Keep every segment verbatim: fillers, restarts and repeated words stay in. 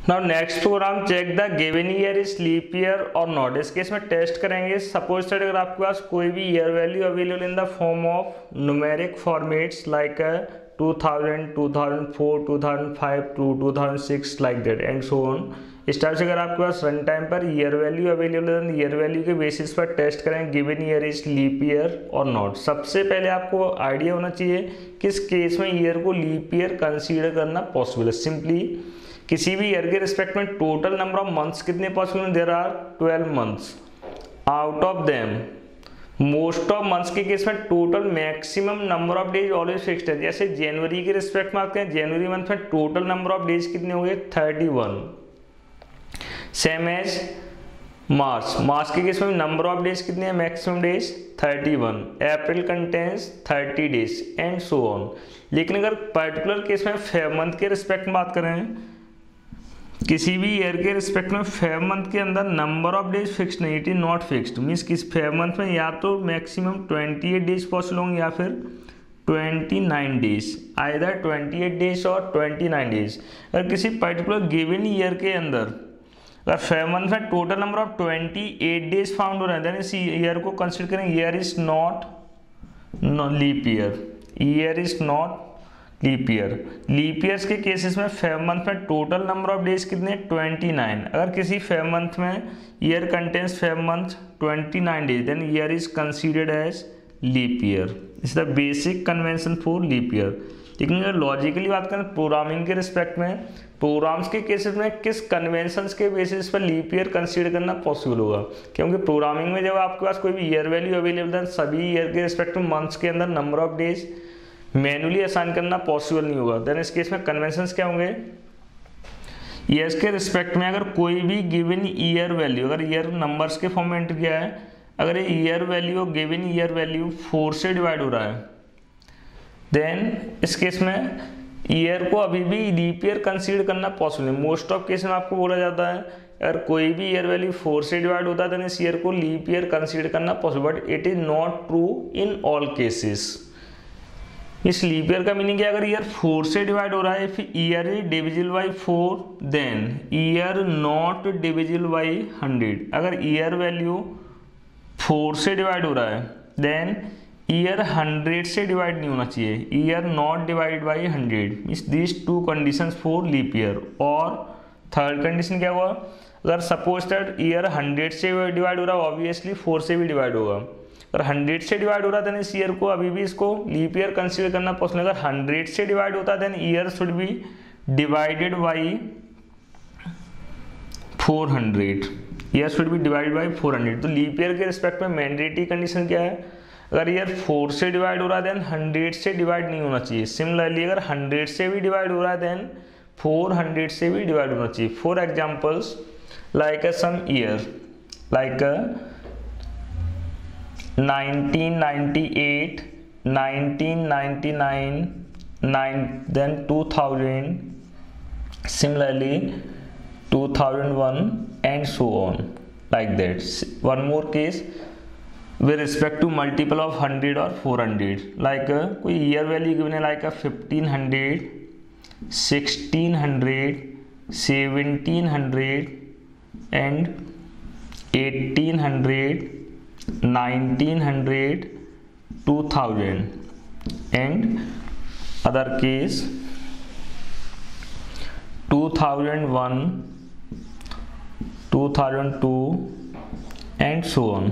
Now next program check the given year is leap year और not. इस case में test करेंगे suppose that अगर आपके पास कोई भी year value available in the form of numeric formats like two thousand, two thousand four, two thousand five two two thousand six like that and so on. इस type से अगर आपके पास रन टाइम पर ईयर वैल्यू अवेलेबल है, year value के basis पर test करें given year is leap year और नॉट। सबसे पहले आपको आइडिया होना चाहिए किस केस में ईयर को लीप ईयर कंसीडर करना पॉसिबल है। सिंपली किसी भी ईयर के रिस्पेक्ट में टोटल नंबर ऑफ मंथ्स कितने पॉसिबल हैं? There are twelve months. Out of them most of months के केस में total maximum number of days always fixed है। जैसे जनवरी के रिस्पेक्ट में आते हैं, जनवरी मंथ में टोटल नंबर ऑफ डेज कितने हो गए? Thirty one. Same as March, मार्च के केस में नंबर ऑफ डेज कितने हैं? Maximum days thirty one. April contains thirty days and so on. लेकिन अगर पर्टिकुलर केस में फेब मंथ के रिस्पेक्ट में बात करें, किसी भी ईयर के रिस्पेक्ट में फेब मंथ के अंदर नंबर ऑफ डेज फिक्स्ड नहीं, it is not fixed. Means किस फेब मंथ में या तो maximum twenty eight days possible होंगे या फिर twenty nine days, either twenty eight days और ट्वेंटी नाइन डेज। अगर किसी पर्टिकुलर गिवन ईयर के अंदर अगर फेब मंथ में total number of twenty eight days found हो रहे हैं, देन इस ईयर को कंसिडर करें year is not leap year. Year is not leap year. Leap years के केसेस में फेब मंथ में टोटल नंबर ऑफ डेज कितने? Twenty nine. अगर किसी फेब मंथ में year contains Feb month twenty nine days, then year is considered as leap year. Is the basic convention for leap year. लेकिन अगर logically बात करें programming के respect में, प्रोग्राम्स के केसेस में किस कन्वेंशंस के बेसिस पर लीप ईयर कंसीडर करना पॉसिबल होगा? क्योंकि प्रोग्रामिंग में जब आपके पास कोई भी ईयर वैल्यू अवेलेबल है, सभी ईयर के रिस्पेक्ट में मंथ्स के अंदर number of days manually assign करना पॉसिबल नहीं होगा। देन इस केस में कन्वेंशंस क्या होंगे? ईयर्स के रिस्पेक्ट में अगर कोई भी गिवन ईयर वैल्यू, अगर ईयर नंबर्स के फॉर्म में एंटर किया है, अगर ये year value given year value four से डिवाइड हो रहा है, देन इस केस में ईयर को अभी भी लीप ईयर कंसीडर करना पॉसिबल है। मोस्ट ऑफ केस में आपको बोला जाता है अगर कोई भी ईयर वैल्यू फोर से डिवाइड होता है, देन इस ईयर को लीप ईयर कंसीडर करना possible, but it is not true in all cases. इस लीप ईयर का मीनिंग क्या? अगर ईयर फोर से डिवाइड हो रहा है, फिर year is divisible by four, then year not divisible by hundred. अगर ईयर वैल्यू फोर से डिवाइड हो रहा है, देन ईयर हंड्रेड से डिवाइड नहीं होना चाहिए, year not divide by hundred. Means this two conditions for leap year. और थर्ड कंडीशन क्या हुआ? अगर सपोज दैट ईयर हंड्रेड से डिवाइड हो रहा है, ऑब्वियसली फोर से भी डिवाइड होगा। अगर हंड्रेड से डिवाइड हो रहा है, देन इस ईयर को अभी भी इसको लीप ईयर कंसीडर करना पॉसिबल। अगर हंड्रेड से डिवाइड होता है, then year should be divided by four hundred. Year should be divided by four hundred. तो लीप ईयर के रिस्पेक्ट में मैंडेटरी कंडीशन क्या है? अगर ईयर फोर से डिवाइड हो रहा है, देन हंड्रेड से डिवाइड नहीं होना चाहिए। सिमिलरली अगर हंड्रेड से भी डिवाइड हो रहा है, देन फोर हंड्रेड से भी डिवाइड होना चाहिए। For examples like a some year like a nineteen ninety eight, nineteen ninety nine, nine, then two thousand, similarly two thousand one and so on like that. One more case with respect to multiple of one hundred or four hundred, like uh, कोई year value given है like a fifteen hundred, sixteen hundred, seventeen hundred and eighteen hundred, nineteen hundred, two thousand and other case two thousand one, two thousand two and so on.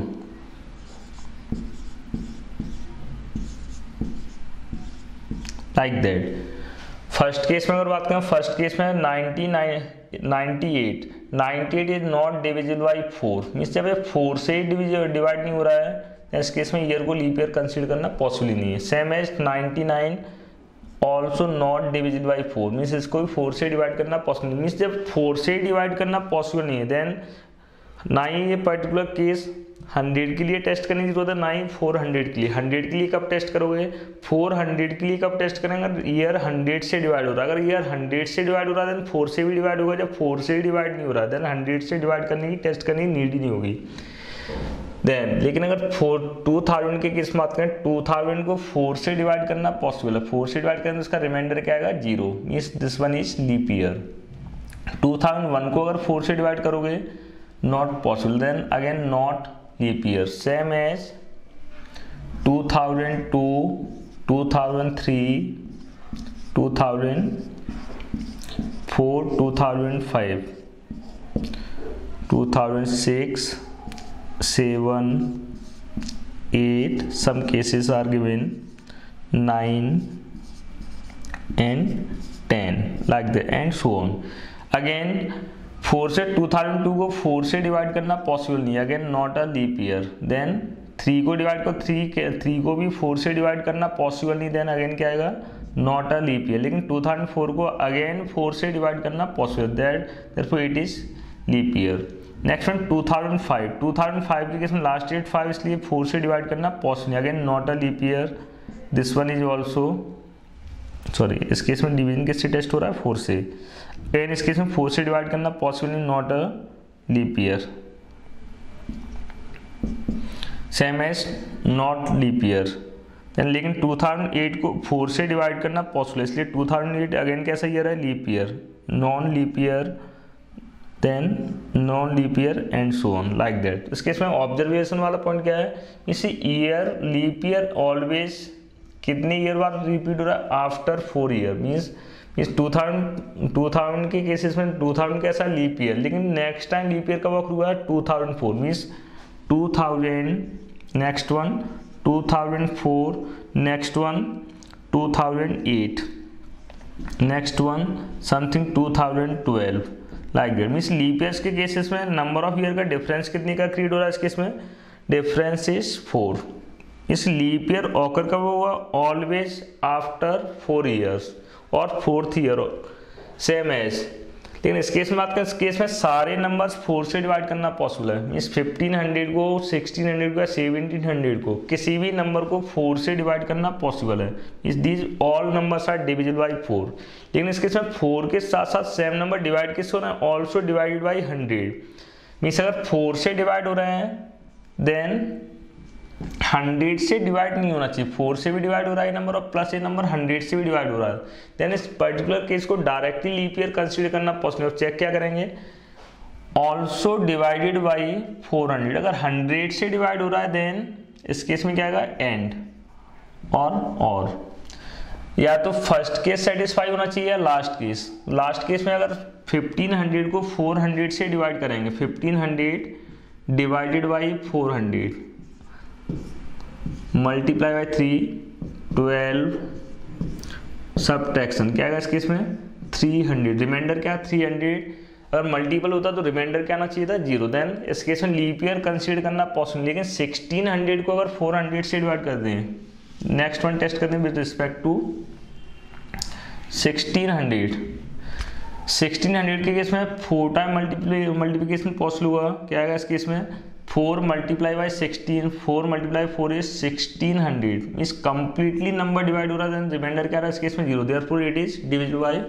Like that. First case में अगर बात करें, first case में ninety eight, ninety eight is not divisible by four. Means जब ये four से divide नहीं हो रहा है, तो इस केस में ईयर को लीप ईयर कंसीडर करना पॉसिबल नहीं है। Same as ninety nine also not divisible by four. Means इसको भी फोर से डिवाइड करना पॉसिबल नहीं। मीन्स जब फोर से डिवाइड करना पॉसिबल नहीं है, देन ना ही ये पर्टिकुलर केस हंड्रेड के लिए टेस्ट करने की जरूरत है, ना ही फोर हंड्रेड के लिए। हंड्रेड के लिए कब टेस्ट करोगे? फोर हंड्रेड के लिए कब टेस्ट करेंगे? ईयर हंड्रेड से डिवाइड हो रहा है। अगर ईयर हंड्रेड से डिवाइड हो रहा है, देन फोर से भी डिवाइड होगा। जब फोर से डिवाइड नहीं हो रहा है, देन हंड्रेड से डिवाइड करने की टेस्ट करने की नीड ही नहीं होगी। देन लेकिन अगर फोर टू थाउजेंड के केस में बात करें, टू थाउजेंड को फोर से डिवाइड करना पॉसिबल है। फोर से डिवाइड करें तो इसका रिमाइंडर क्या आएगा? Zero. Means this one is leap year. Two thousand one को अगर फोर से डिवाइड करोगे not possible, then again not leap year. Same as two thousand two, two thousand three, two thousand four, two thousand five, two thousand six, seven, eight, some cases are given nine and ten, like that and so on. Again four से two thousand two को four से divide करना possible नहीं है, again not a leap year. Then three को divide करो, three के three को भी फोर से डिवाइड करना पॉसिबल नहीं, देन अगेन क्या आएगा, नॉट अ लीप ईयर। लेकिन टू थाउजेंड फोर को अगेन फोर से डिवाइड करना possible, that therefore it is leap year. Next one two thousand five, two thousand five के केस में लास्ट डेट फाइव, इसलिए four से डिवाइड करना possible, again not a leap year. This one is also sorry, इस case में division किससे test हो रहा है, फोर से, अगेन इस केस में फोर से डिवाइड करना पॉसिबल नहीं, not a leap year. Same as not leap year. Then लेकिन टू थाउजेंड एट को फोर से डिवाइड करना पॉसिबल, इसलिए टू थाउजेंड एट अगेन कैसा ईयर है, leap year. Non leap year, then non leap year and so on, like that. इसके इसमें observation वाला पॉइंट क्या है, इसी ईयर लीप ईयर ऑलवेज कितने ईयर बाद रिपीट हो रहा है, आफ्टर फोर ईयर। मीन्स इस टू थाउजेंड टू थाउजेंड के केसेस में टू थाउजेंड कैसा लीप ईयर, लेकिन नेक्स्ट टाइम लीप ईयर कब हुआ है, two thousand four. Means two thousand, next one two thousand four, next one two thousand eight, next one something two thousand twelve, like that. Means leap years के cases में number of year का difference कितने का create हो रहा है, इस case में डिफरेंस इज फोर। इस लीप ईयर ऑकर कब हुआ, ऑलवेज आफ्टर फोर ईयर्स और फोर्थ ईयर सेम एज। लेकिन इस केस में बात करें, इस केस में सारे नंबर्स फोर से डिवाइड करना पॉसिबल है। मीन्स फिफ्टीन हंड्रेड को, सिक्सटीन हंड्रेड को या सेवनटीन हंड्रेड को, किसी भी नंबर को फोर से डिवाइड करना पॉसिबल है। इस these all numbers are divisible by four. लेकिन इस केस में फोर के साथ साथ सेम नंबर डिवाइड किससे हो रहे हैं, also divided by hundred. Means अगर फोर से डिवाइड हो रहे हैं देन हंड्रेड से डिवाइड नहीं होना चाहिए, फोर से भी डिवाइड हो रहा है नंबर और प्लस ये नंबर हंड्रेड से भी डिवाइड हो रहा है, देन इस पर्टिकुलर केस को डायरेक्टली लीप ईयर कंसीडर करना पॉसिबल। चेक क्या करेंगे, also divided by four hundred. अगर हंड्रेड से डिवाइड हो रहा है देन इस केस में क्या आएगा, एंड और और या तो फर्स्ट केस सेटिस्फाई होना चाहिए या लास्ट केस। लास्ट केस में अगर फिफ्टीन हंड्रेड को फोर हंड्रेड से डिवाइड करेंगे, fifteen hundred divided by four hundred multiply by three, twelve, subtraction क्या आएगा इस केस में, थ्री हंड्रेड। रिमाइंडर क्या, थ्री हंड्रेड। अगर मल्टीपल होता तो रिमाइंडर क्या आना चाहिए था, जीरो। देन इस केस में लीप ईयर कंसीडर करना पॉसिबल। लेकिन सिक्सटीन हंड्रेड को अगर फोर हंड्रेड से डिवाइड कर दें, नेक्स्ट वन टेस्ट करते हैं with respect to sixteen hundred. Sixteen hundred के केस में four time multiply multiplication possible हुआ, क्या आएगा इस केस में, four multiply by sixteen, four multiply four is sixteen hundred. इस कंप्लीटली नंबर डिवाइड हो रहा है, रिमाइंडर क्या रहा है इस केस में, zero. Therefore it is divisible by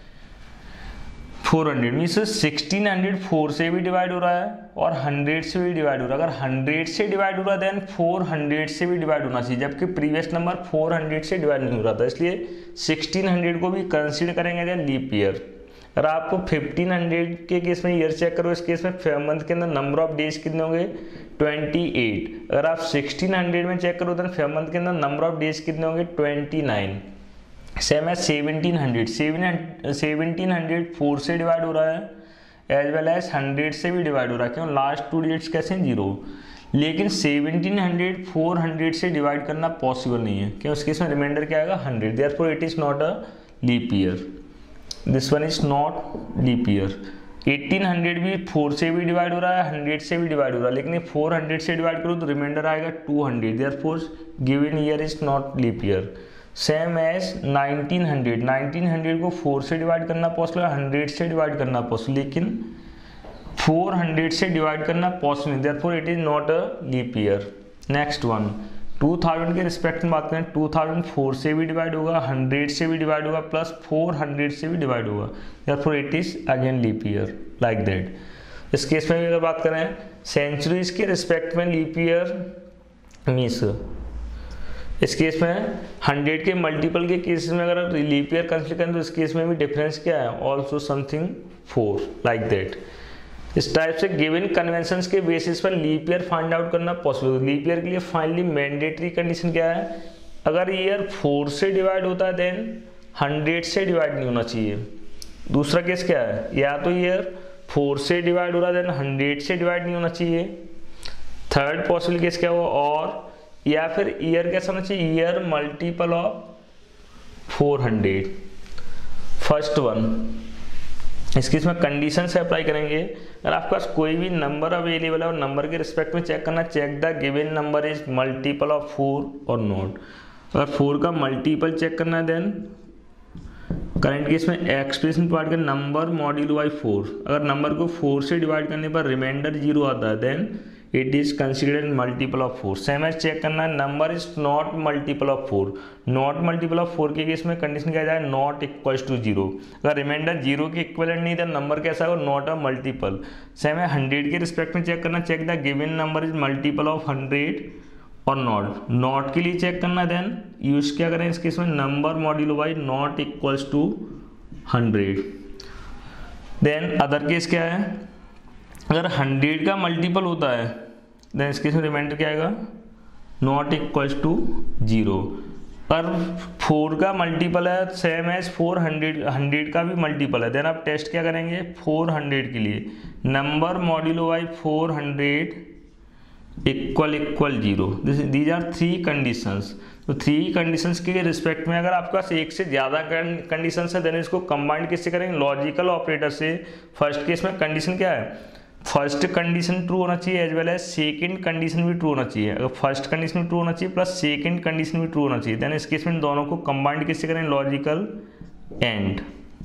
four hundred. Means sixteen hundred four से भी डिवाइड हो रहा है और हंड्रेड से भी डिवाइड हो रहा है। अगर हंड्रेड से डिवाइड हो रहा है देन फोर हंड्रेड से भी डिवाइड होना चाहिए, जबकि प्रीवियस नंबर फोर हंड्रेड से डिवाइड नहीं हो रहा था, इसलिए सिक्सटीन हंड्रेड को भी कंसीडर करेंगे देन लीप ईयर। अगर आपको फिफ्टीन हंड्रेड के केस में ईयर चेक करो, इस केस में मंथ के अंदर नंबर ऑफ डेज कितने होंगे, ट्वेंटी एट। अगर आप सिक्सटीन हंड्रेड में चेक करो तो मंथ के अंदर नंबर ऑफ डेज कितने होंगे, ट्वेंटी नाइन। सेम है seventeen hundred, seventeen hundred four से डिवाइड हो रहा है एज वेल एज हंड्रेड से भी डिवाइड हो रहा है, क्यों, लास्ट टू डिजिट्स कैसे हैं, जीरो। लेकिन सेवनटीन हंड्रेड फोर हंड्रेड से डिवाइड करना पॉसिबल नहीं है, क्यों, इसके इसमें रिमाइंडर क्या आएगा, hundred. Therefore it is not a leap year, this one is not leap year. Eighteen hundred भी फोर से भी डिवाइड हो रहा है, हंड्रेड से भी डिवाइड हो रहा है, लेकिन फोर हंड्रेड से डिवाइड करो तो रिमाइंडर आएगा two hundred. Therefore given year is not leap year. Same as nineteen hundred, nineteen hundred को फोर से डिवाइड करना पॉसिबल है, हंड्रेड से डिवाइड करना पॉसिबल, लेकिन फोर हंड्रेड से डिवाइड करना पॉसिबल नहीं, therefore it is not a leap year. Next one two thousand के रिस्पेक्ट में बात करें, टू थाउजेंड फोर से भी डिवाइड होगा, हंड्रेड से भी डिवाइड होगा, प्लस फोर हंड्रेड से भी डिवाइड होगा, therefore it is again leap year, like that. इस केस में भी अगर बात करें सेंचुरीज के रिस्पेक्ट में लीप ईयर मीन्स इस केस में हंड्रेड के मल्टीपल के केसेस में अगर लीप ईयर कंसिडर करें तो इस केस में भी डिफरेंस क्या है, also something four, like that. इस टाइप से गिवन कन्वेंशंस के बेसिस पर लीप ईयर फाइंड आउट करना पॉसिबल। लीप ईयर के लिए फाइनली मैंडेटरी कंडीशन क्या है, अगर ईयर फोर से डिवाइड होता है देन हंड्रेड से डिवाइड नहीं होना चाहिए। दूसरा केस क्या है, या तो ईयर फोर से डिवाइड हो रहा है देन हंड्रेड से डिवाइड नहीं होना चाहिए। थर्ड पॉसिबल केस क्या हुआ, और या फिर ईयर कैसा होना चाहिए, year multiple of four hundred. First one, इसकी इसमें कंडीशन से अप्लाई करेंगे। अगर आपके पास कोई भी नंबर अवेलेबल है और नंबर के रिस्पेक्ट में चेक करना, check the given number is multiple of four or not. अगर फोर का मल्टीपल चेक करना है देन करंट केस में एक्सप्रेशन पार्ट का नंबर मॉड्यूल बाई फोर। अगर नंबर को फोर से डिवाइड करने पर रिमाइंडर जीरो आता है then it is considered multiple of four. Same as check करना है, number is not multiple of four. Not multiple of four के केस में कंडीशन क्या जाए, नॉट इक्वल्स टू जीरो। अगर रिमाइंडर जीरो के इक्वलेंट नहीं था, नंबर कैसा होगा, नॉट अ मल्टीपल। सेम है हंड्रेड के रिस्पेक्ट में चेक करना, check the given number is multiple of hundred or not. Not के लिए चेक करना देन यूज क्या करें इस केस में, number modulo by not equals to hundred. Then other case क्या है, अगर हंड्रेड का मल्टीपल होता है देन इस केस में रिमाइंडर क्या आएगा, नॉट इक्वल्स टू जीरो। पर फोर का मल्टीपल है same as four hundred, hundred का भी मल्टीपल है देन आप टेस्ट क्या करेंगे, फोर हंड्रेड के लिए number modulo by four hundred equal equal zero. These are three conditions. तो थ्री कंडीशंस के रिस्पेक्ट में अगर आपके पास एक से ज़्यादा कंडीशंस है देन इसको कंबाइंड किससे करेंगे, लॉजिकल ऑपरेटर से। फर्स्ट केस में कंडीशन क्या है, फर्स्ट कंडीशन ट्रू होना चाहिए as well as second condition भी ट्रू होना चाहिए। अगर फर्स्ट कंडीशन भी ट्रू होना चाहिए प्लस सेकंड कंडीशन भी ट्रू होना चाहिए देन इस केस में दोनों को कंबाइंड किससे करेंगे, लॉजिकल एंड,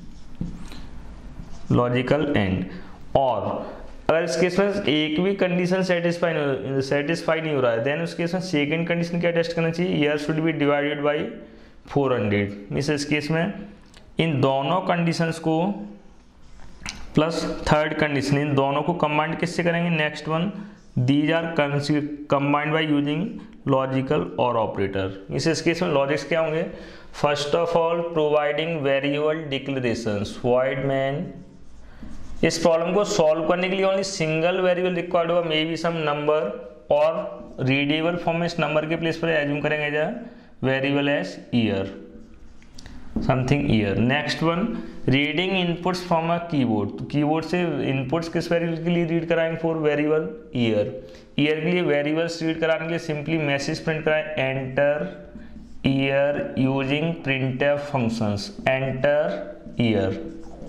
लॉजिकल एंड। और अगर इस केस में एक भी कंडीशन सेटिस्फाई नहीं सेटिस्फाई नहीं हो रहा है देन उस केस में सेकंड कंडीशन क्या टेस्ट करना चाहिए, year should be divided by four hundred. Means इस केस में इन दोनों कंडीशंस को प्लस थर्ड कंडीशन इन दोनों को कंबाइंड किससे करेंगे, next one, these are combined by using logical or operator. Means इस केस में लॉजिक्स क्या होंगे, first of all providing variable declarations, void main. इस प्रॉब्लम को सॉल्व करने के लिए ओनली सिंगल वेरिएबल रिक्वायर्ड होगा, maybe some number, or readable form में इस नंबर के प्लेस पर एज्यूम करेंगे as variable as year, something year. Next one, reading inputs from a keyboard. तो कीबोर्ड से इनपुट्स किस वेरिएबल के लिए रीड कराएंगे, फॉर वेरिएबल ईयर। ईयर के लिए वेरिएबल्स रीड कराने के लिए सिंपली मैसेज प्रिंट कराएं, enter year using printf functions, enter year.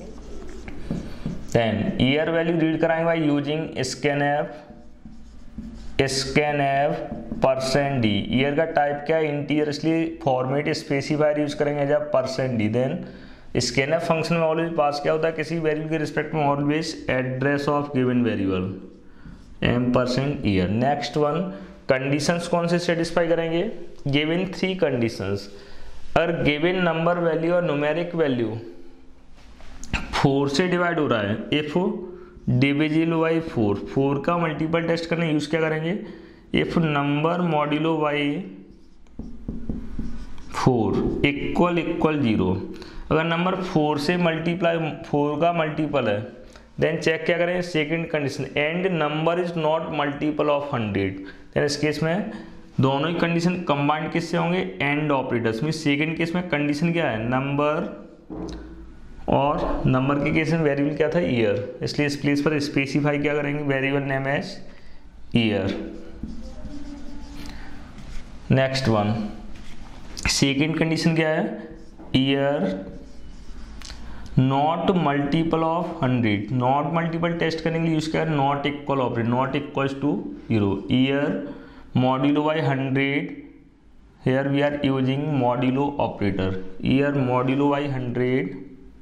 Then year value read कराएंगे by using scanf, scanf percent d. Year का टाइप क्या है, इंटीजर, इसलिए फॉर्मेट स्पेसिफायर यूज करेंगे जब percent d. Then scanf function में always pass क्या होता है, किसी वेरिएबल के रिस्पेक्ट में always address of given variable, एम percent year. Next one, conditions कौन से सेटिस्फाई करेंगे, गिवन थ्री कंडीशंस। अगर given number value or numeric value four से डिवाइड हो रहा है, if divisible by four, four का मल्टीपल टेस्ट करने यूज क्या करेंगे, if number modulo by four equal equal zero. अगर नंबर फोर से मल्टीप्लाई, फोर का मल्टीपल है देन चेक क्या करें, second condition, and number is not multiple of hundred. Then इस केस में दोनों ही कंडीशन कंबाइंड किससे होंगे, and operators. Mean second case में कंडीशन क्या है, नंबर, और नंबर के केस में वेरिएबल क्या था, ईयर, इसलिए इस प्लेस पर स्पेसिफाई क्या करेंगे, variable name as year. Next one, second condition क्या है, year not multiple of hundred. Not multiple test करने के लिए यूज क्या है, not equal operator, not equals to zero. Year modulo by hundred, here we are using modulo operator, year modulo by one hundred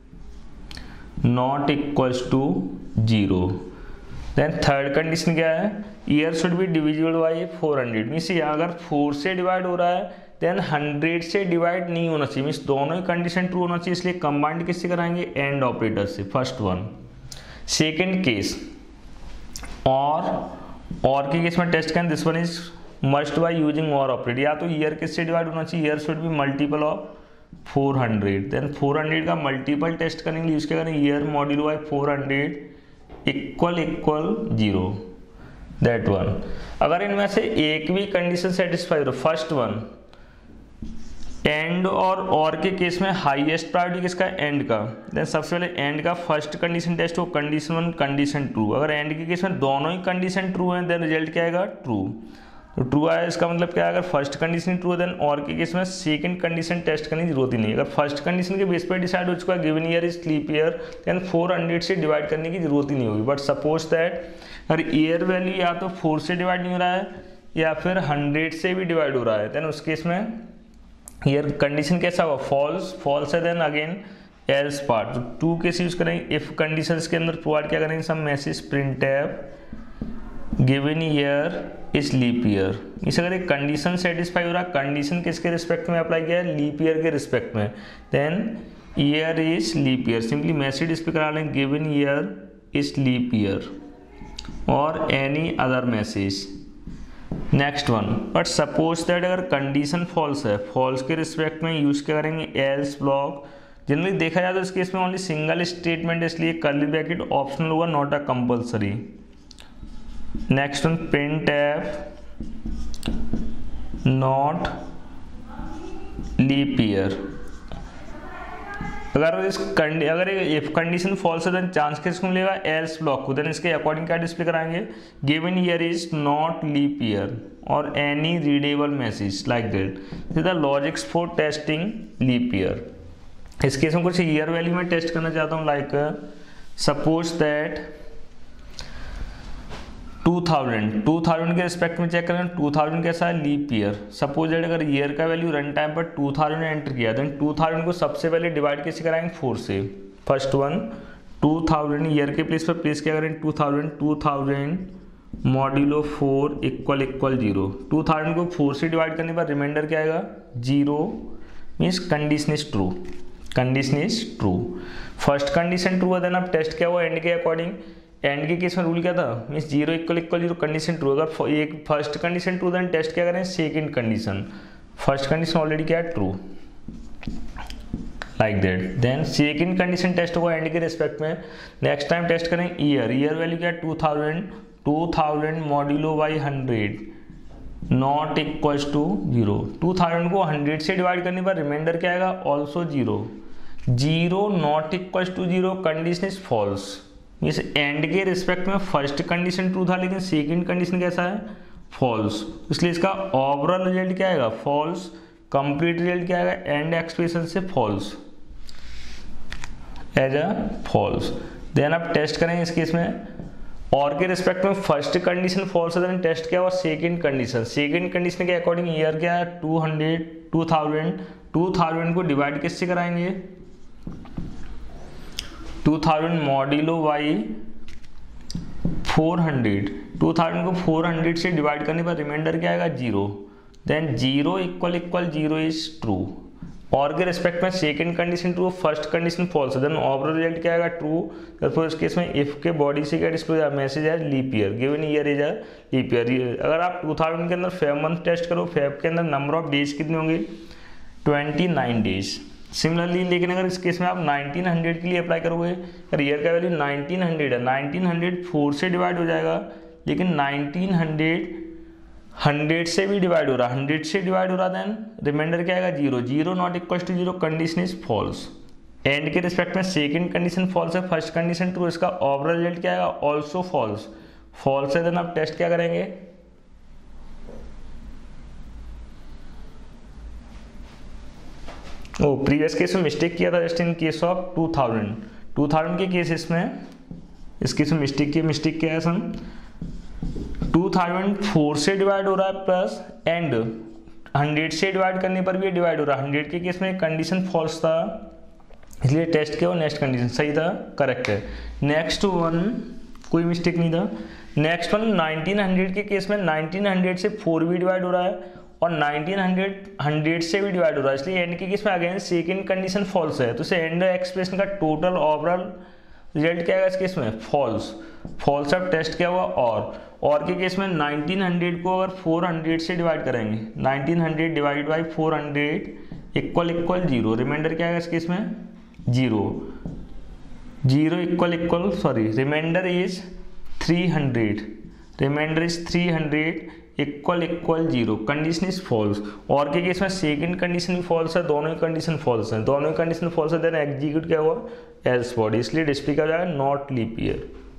not equals to zero. then third condition क्या है, year should be divisible by four hundred। Means अगर four से divide हो रहा है then hundred से divide नहीं होना चाहिए, मीन्स दोनों ही कंडीशन ट्रू होना चाहिए, इसलिए कंबाइंड किससे कराएंगे, एंड ऑपरेटर से, फर्स्ट वन। सेकेंड केस, और और के केस में टेस्ट करें, this one is must by using or operate, या तो ईयर किससे डिवाइड होना चाहिए, year should be multiple of four hundred, then four hundred का मल्टीपल टेस्ट करेंगे, यूज क्या करेंगे year module by four hundred equal equal zero, that one. अगर इनमें से एक भी कंडीशन सेटिस्फाई हो, फर्स्ट वन एंड और और के केस में हाईएस्ट प्रायोरिटी किसका, एंड का, देन सबसे पहले एंड का फर्स्ट कंडीशन टेस्ट हो, कंडीशन वन कंडीशन ट्रू। अगर एंड के केस में दोनों ही कंडीशन ट्रू है देन रिजल्ट क्या आएगा, ट्रू। तो ट्रू आया इसका मतलब क्या है, अगर फर्स्ट कंडीशन ट्रू है देन और के केस में सेकंड कंडीशन टेस्ट करने की जरूरत ही नहीं है। अगर फर्स्ट कंडीशन के बेस पर डिसाइड हो चुका है given year is leap year, then four hundred से डिवाइड करने की जरूरत ही नहीं होगी। बट सपोज दैट अगर ईयर वैल्यू या तो फोर से डिवाइड नहीं हो रहा है या फिर हंड्रेड से भी डिवाइड हो रहा है, देन उस केस में ईयर कंडीशन कैसा होगा, फॉल्स, फॉल्स है, देन अगेन एल्स पार्ट। तो टू केस यूज करेंगे, इफ कंडीशंस के अंदर प्रोवाइड क्या करेंगे, some message printf given year is leap year. इस अगर एक कंडीशन सेटिस्फाई हो रहा है, कंडीशन किसके रिस्पेक्ट में अप्लाई किया है, लीप ईयर के रिस्पेक्ट में, then year is leap year, simply message display करा लेंगे given year is leap year or any other message. Next one, but suppose that अगर कंडीशन फॉल्स है, फॉल्स के रिस्पेक्ट में यूज क्या करेंगे, एल्स ब्लॉक। जनरली देखा जाए तो इस केस में ओनली सिंगल स्टेटमेंट, इसलिए कर्ली ब्रैकेट ऑप्शनल होगा, not a compulsory. Next one, printf not leap year. अगर इस अगर इफ कंडीशन फॉल्स है देन चांस किसको मिलेगा, एल्स ब्लॉक को, देन इसके अकॉर्डिंग क्या डिस्प्ले कराएंगे, given year is not leap year or any readable message like that. This the logics for testing leap year. इस केस में कुछ ईयर वैल्यू में टेस्ट करना चाहता हूँ, like suppose that two thousand two thousand के respect में check करें टू थाउजेंड कैसा है, लीप ईयर। सपोज दैट अगर ईयर का वैल्यू रन टाइम पर टू थाउजेंड एंटर किया, देन टू थाउजेंड को सबसे पहले डिवाइड कैसे कराएंगे, फोर से। First one two thousand year के प्लेस पर प्लेस क्या करें, two thousand two thousand modulo four equal equal zero. Two thousand को फोर से डिवाइड करने पर रिमाइंडर क्या आएगा, zero, means condition is true, condition is true. First condition true है, देन अब टेस्ट क्या हुआ एंड के अकॉर्डिंग। एंड के केस में रूल क्या था, means zero equal equal zero, condition true. अगर एक first condition true then test क्या करें, second condition. First condition already क्या है, true, like that. Then second condition test होगा एंड के रिस्पेक्ट में। नेक्स्ट टाइम टेस्ट करें ईयर, ईयर वैल्यू क्या है, two thousand two thousand modulo by hundred not equal to zero. Two thousand को hundred से डिवाइड करने पर रिमाइंडर क्या आएगा, also zero. Zero not equal to zero, condition is false. इस एंड के रिस्पेक्ट में फर्स्ट कंडीशन ट्रू था लेकिन सेकंड कंडीशन कैसा है, फॉल्स, इसलिए इसका ओवरऑल रिजल्ट क्या आएगा, फॉल्स। कंप्लीट रिजल्ट क्या आएगा, एंड एक्सप्रेशन से false, as a false. Then आप टेस्ट करेंगे इस केस में और के रिस्पेक्ट में फर्स्ट कंडीशन फॉल्स है, देन टेस्ट क्या हुआ, सेकंड कंडीशन। सेकंड कंडीशन के अकॉर्डिंग ईयर क्या है, two hundred two thousand two thousand को डिवाइड किससे कराएंगे, two thousand modulo by four hundred. Two thousand को फोर हंड्रेड से डिवाइड करने पर रिमाइंडर क्या आएगा, zero. Then zero equal equal zero is true. Or के रिस्पेक्ट में second condition true, first condition false, then overall result क्या आएगा, ट्रू। फिर इस केस में इफ के बॉडी से क्या डिस्प्ले मैसेज है, leap year, given year is a leap year. अगर आप टू थाउजेंड के अंदर फेब मंथ टेस्ट करो, फेब के अंदर नंबर ऑफ डेज कितने होंगे, ट्वेंटी नाइन डेज। सिमिलरली लेकिन अगर इस केस में आप नाइनटीन हंड्रेड के लिए अप्लाई करोगे, अगर ईयर का वैल्यू नाइनटीन हंड्रेड है, नाइनटीन हंड्रेड फोर से डिवाइड हो जाएगा, लेकिन नाइनटीन हंड्रेड हंड्रेड से भी डिवाइड हो रहा है, हंड्रेड से डिवाइड हो रहा, देन रिमाइंडर क्या आएगा, zero. Zero not equal to zero, condition is false. And के रिस्पेक्ट में सेकंड कंडीशन फॉल्स है, फर्स्ट कंडीशन ट्रू, इसका ओवरऑल रिजल्ट क्या आएगा, ऑल्सो फॉल्स। फॉल्स है, देन आप टेस्ट क्या करेंगे, ओ प्रीवियस केस में मिस्टेक किया था, just in case of two thousand two thousand के केसेस में इस केस में मिस्टेक किया। मिस्टेक क्या है सम, टू थाउजेंड फोर से डिवाइड हो रहा है प्लस एंड हंड्रेड से डिवाइड करने पर भी डिवाइड हो रहा है। हंड्रेड के केस में कंडीशन फॉल्स था, इसलिए टेस्ट किया, नेक्स्ट कंडीशन सही था, करेक्ट है। नेक्स्ट वन कोई मिस्टेक नहीं था। नेक्स्ट वन नाइनटीन हंड्रेड के केस में नाइनटीन हंड्रेड से फोर भी डिवाइड हो रहा है और नाइनटीन हंड्रेड हंड्रेड से भी डिवाइड हो रहा है, इसलिए एंड के केस में अगेन सेकंड कंडीशन फॉल्स है, तो इसे एंड एक्सप्रेशन का टोटल ओवरऑल रिजल्ट क्या आएगा इस केस में, फॉल्स। फॉल्स अब टेस्ट क्या हुआ, और और के केस में नाइनटीन हंड्रेड को अगर फोर हंड्रेड से डिवाइड करेंगे, nineteen hundred divide by four hundred equal equal zero, remainder क्या आएगा इस केस में, zero. Zero equal equal sorry remainder is three hundred, remainder is three hundred equal equal zero, condition is false. और के case में second condition भी false है, दोनों ही कंडीशन फॉल्स है, दोनों ही कंडीशन फॉल्स है, देन एग्जीक्यूट क्या हुआ, एल्स बॉडी, इसलिए डिस्प्ले क्या हो जाएगा, नॉट लीप ईयर।